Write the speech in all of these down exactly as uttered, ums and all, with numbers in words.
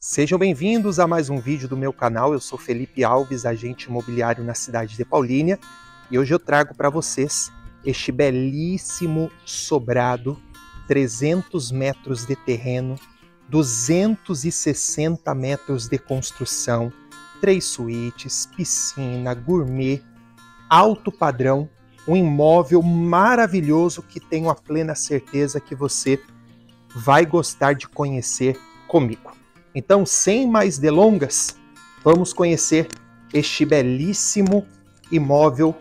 Sejam bem-vindos a mais um vídeo do meu canal. Eu sou Felipe Alves, agente imobiliário na cidade de Paulínia, e hoje eu trago para vocês este belíssimo sobrado, trezentos metros de terreno, duzentos e sessenta metros de construção, três suítes, piscina, gourmet, alto padrão, um imóvel maravilhoso que tenho a plena certeza que você vai gostar de conhecer comigo. Então, sem mais delongas, vamos conhecer este belíssimo imóvel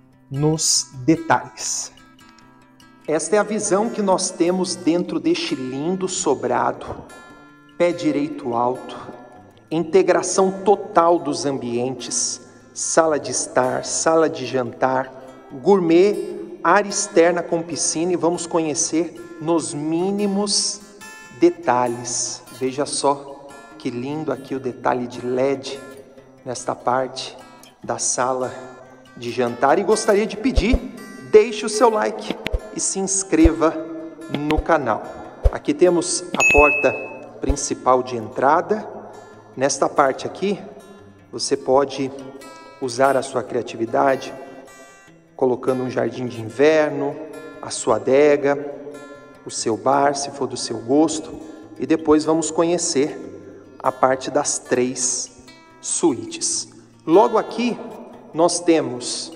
nos detalhes. Esta é a visão que nós temos dentro deste lindo sobrado, pé direito alto, integração total dos ambientes, sala de estar, sala de jantar, gourmet, área externa com piscina, e vamos conhecer nos mínimos detalhes. Veja só que lindo aqui o detalhe de L E D nesta parte da sala de jantar. E gostaria de pedir, deixe o seu like e se inscreva no canal. Aqui temos a porta principal de entrada. Nesta parte aqui, você pode usar a sua criatividade, colocando um jardim de inverno, a sua adega, o seu bar, se for do seu gosto. E depois vamos conhecer a parte das três suítes. Logo aqui, nós temos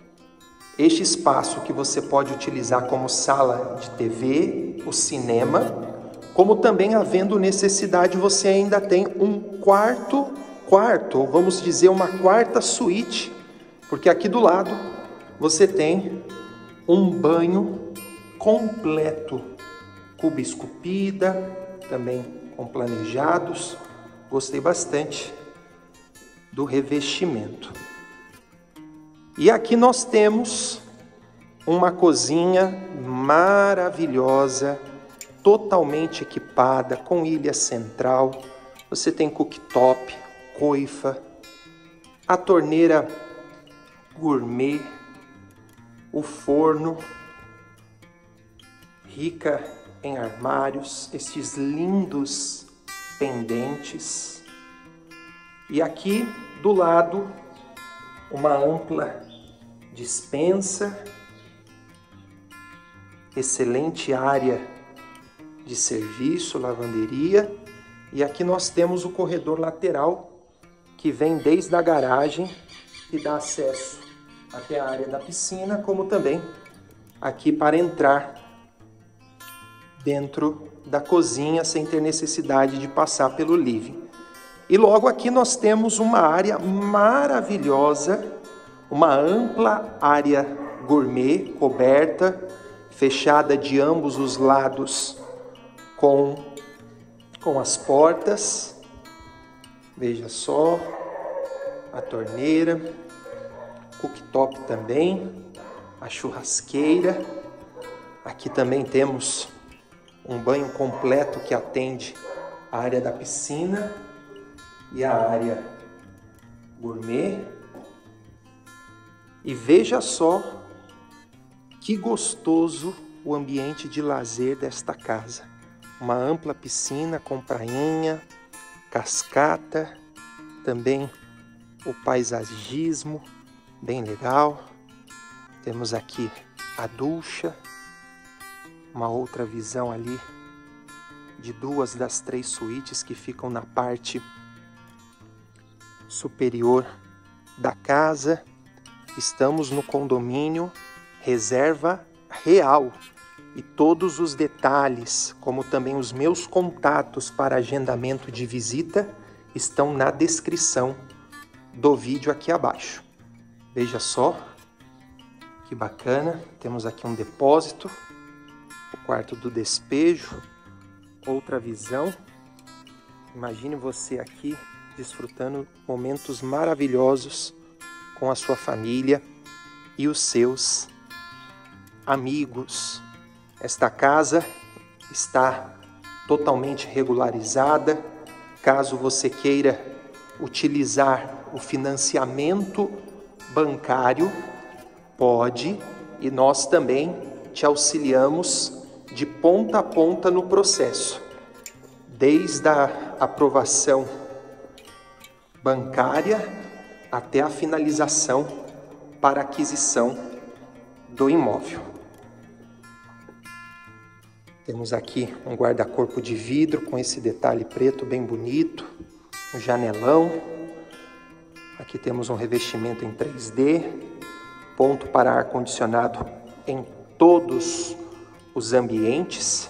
este espaço que você pode utilizar como sala de T V, o cinema, como também, havendo necessidade, você ainda tem um quarto, quarto, ou vamos dizer uma quarta suíte, porque aqui do lado você tem um banho completo, cuba esculpida, também com planejados. Gostei bastante do revestimento. E aqui nós temos uma cozinha maravilhosa, totalmente equipada, com ilha central. Você tem cooktop, coifa, a torneira gourmet, o forno, rica em armários, esses lindos pendentes. E aqui do lado, uma ampla despensa, excelente área de serviço, lavanderia. E aqui nós temos o corredor lateral, que vem desde a garagem e dá acesso até a área da piscina, como também aqui para entrar dentro da cozinha sem ter necessidade de passar pelo living. E logo aqui nós temos uma área maravilhosa, uma ampla área gourmet, coberta, fechada de ambos os lados com, com as portas. Veja só, a torneira, cooktop também, a churrasqueira. Aqui também temos um banho completo que atende a área da piscina e a área gourmet. E veja só que gostoso o ambiente de lazer desta casa. Uma ampla piscina com prainha, cascata, também o paisagismo, bem legal. Temos aqui a ducha, uma outra visão ali de duas das três suítes que ficam na parte superior da casa. Estamos no condomínio Reserva Real e todos os detalhes, como também os meus contatos para agendamento de visita, estão na descrição do vídeo aqui abaixo. Veja só que bacana, temos aqui um depósito, o quarto do despejo, outra visão. Imagine você aqui desfrutando momentos maravilhosos com a sua família e os seus amigos. Esta casa está totalmente regularizada. Caso você queira utilizar o financiamento bancário, pode, e nós também te auxiliamos de ponta a ponta no processo, desde a, aprovação bancária até a finalização para aquisição do imóvel. Temos aqui um guarda-corpo de vidro com esse detalhe preto bem bonito, um janelão. Aqui temos um revestimento em três D, ponto para ar-condicionado em todos os ambientes.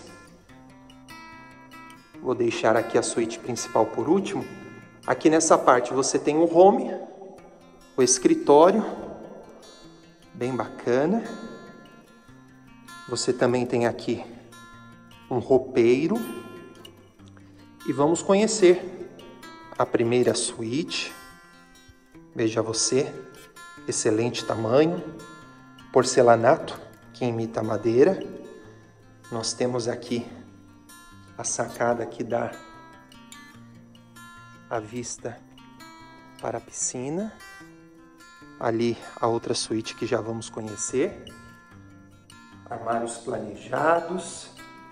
Vou deixar aqui a suíte principal por último. Aqui nessa parte você tem o home, o escritório, bem bacana. Você também tem aqui um roupeiro. E vamos conhecer a primeira suíte. Veja você, excelente tamanho, porcelanato que imita madeira. Nós temos aqui a sacada que dá a vista para a piscina. Ali a outra suíte que já vamos conhecer. Armários planejados.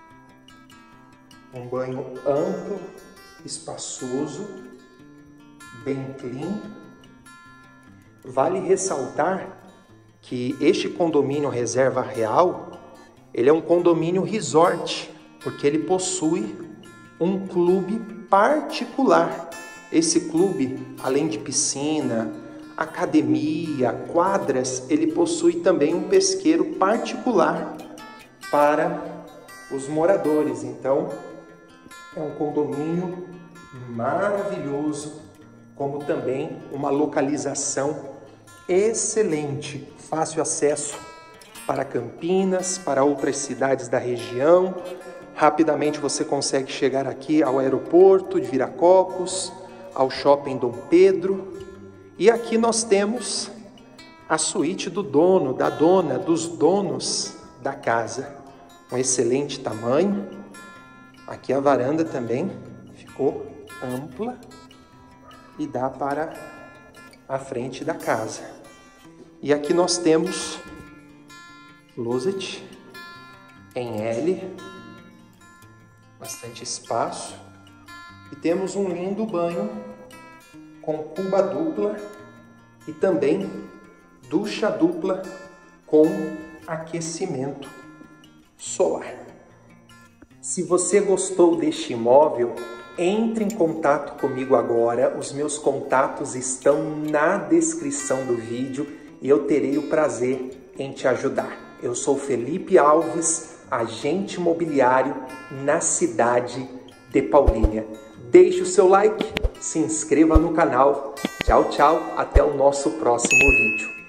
Um banho amplo, espaçoso, bem clean. Vale ressaltar que este condomínio Reserva Real, ele é um condomínio resort, porque ele possui um clube particular. Esse clube, além de piscina, academia, quadras, ele possui também um pesqueiro particular para os moradores. Então, é um condomínio maravilhoso, como também uma localização excelente, fácil acesso para Campinas, para outras cidades da região. Rapidamente você consegue chegar aqui ao aeroporto de Viracopos, ao shopping Dom Pedro. E aqui nós temos a suíte do dono, da dona, dos donos da casa. Um excelente tamanho. Aqui a varanda também ficou ampla e dá para a frente da casa. E aqui nós temos closet em L, bastante espaço. E temos um lindo banho com cuba dupla e também ducha dupla com aquecimento solar. Se você gostou deste imóvel, entre em contato comigo agora. Os meus contatos estão na descrição do vídeo e eu terei o prazer em te ajudar. Eu sou Felipe Alves, agente imobiliário na cidade de Paulínia. Deixe o seu like, se inscreva no canal. Tchau, tchau, até o nosso próximo vídeo.